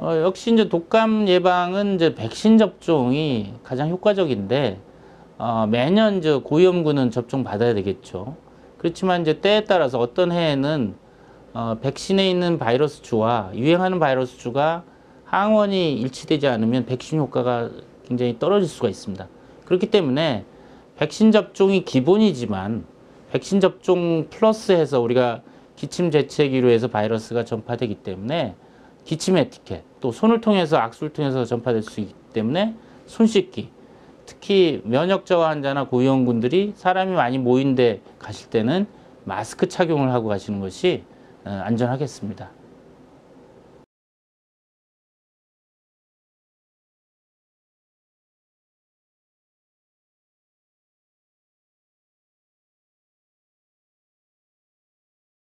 역시 이제 독감 예방은 이제 백신 접종이 가장 효과적인데, 매년 이제 고위험군은 접종 받아야 되겠죠. 그렇지만 이제 때에 따라서 어떤 해에는 백신에 있는 바이러스 주와 유행하는 바이러스 주가 항원이 일치되지 않으면 백신 효과가 굉장히 떨어질 수가 있습니다. 그렇기 때문에 백신 접종이 기본이지만 백신 접종 플러스해서 우리가 기침 재채기로 해서 바이러스가 전파되기 때문에 기침 에티켓, 또 손을 통해서 악수를 통해서 전파될 수 있기 때문에 손 씻기, 특히 면역 저하 환자나 고위험군들이 사람이 많이 모인 데 가실 때는 마스크 착용을 하고 가시는 것이 안전하겠습니다.